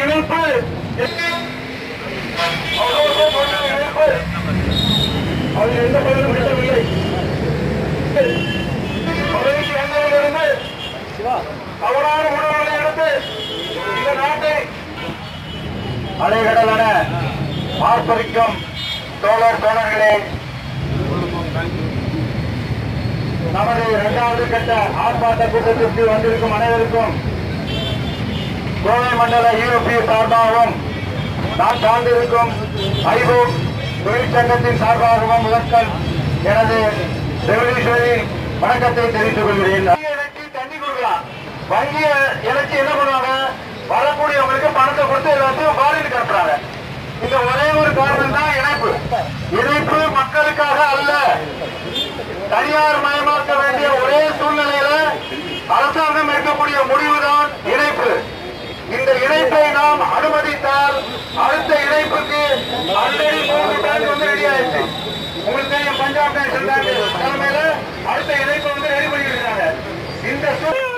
இணைப்பு அதில் எந்த பதிலும் விடவில்லை. பதவிக்கு வந்ததிலிருந்து தவறான உணவுகளை எடுத்து இந்த நாட்டை அலைகடலான ஆர்ப்பரிக்கும் தோழர்களே, நமது 2வது கட்ட ஆர்ப்பாட்ட கூட்டத்திற்கு வந்திருக்கும் அனைவருக்கும் கோவை மண்டல யூபி சார்பாகவும் நான் சார்ந்திருக்கும் ஐபோ தொழிற்சங்கத்தின் சார்பாகவும் முதற்கண் எனது ரெவல்யூஷனரி வணக்கத்தை தெரிவித்துக் கொள்கிறேன். தண்ணி கொடுக்கலாம், வங்கியை இணைச்சி என்ன பண்ணுவாங்க, வரக்கூடியவங்களுக்கு பணத்தை கொடுத்து எல்லாத்தையும் பாலிட்டு கட்டுறாங்க. இந்த ஒரே ஒரு காரணம் தான் இணைப்பு. இணைப்பு மக்களுக்காக அல்ல, தனியார் மயமாக்க வேண்டிய ஒரே சூழ்நிலையில அரசாங்கம் எடுக்கக்கூடிய முடிவுதான் இணைப்பு. இந்த இணைப்பை நாம் அனுமதித்தால் அடுத்த இணைப்புக்கு ஆல்ரெடி 3 பேங்க் வந்து ரெடி ஆயிடுச்சு. உங்களுக்கு தெரியும், பஞ்சாப் நேஷனல் பேங்க் தலைமையில அடுத்த இணைப்பை வந்து ரெடி பண்ணிட்டு இருக்காங்க. இந்த